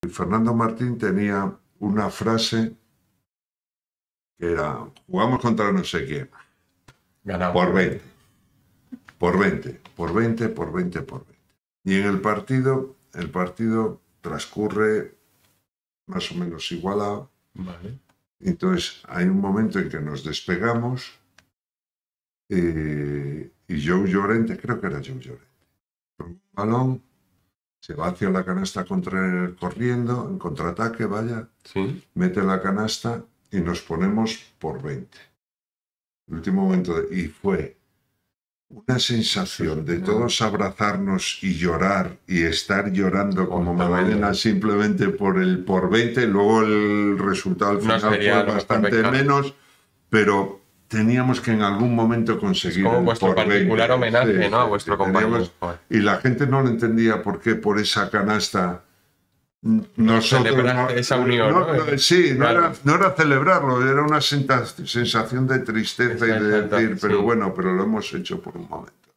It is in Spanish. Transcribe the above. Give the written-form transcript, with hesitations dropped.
Fernando Martín tenía una frase que era: jugamos contra no sé quién, Ganamos. por 20, por 20, por 20, por 20, por 20. Y en el partido transcurre más o menos igualado. Vale. Entonces hay un momento en que nos despegamos y Joe Llorente, creo que era Joe Llorente, con un balón se va hacia la canasta corriendo, en contraataque, vaya, Sí. mete la canasta y nos ponemos por 20. El último momento, y fue una sensación de todos abrazarnos y llorar y estar llorando como Magdalena simplemente por 20. Luego el resultado al final fue bastante menos, pero teníamos que en algún momento conseguir. Es como vuestro particular 20. Homenaje, sí, ¿no? A vuestro compañero. Y la gente no lo entendía por qué por esa canasta nosotros esa unión, ¿no? Sí, claro. no era celebrarlo, era una sensación de tristeza y de decir, pero bueno, pero lo hemos hecho por un momento.